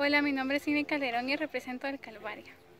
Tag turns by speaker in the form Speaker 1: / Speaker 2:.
Speaker 1: Hola, mi nombre es Ine Calderón y represento al Calvario.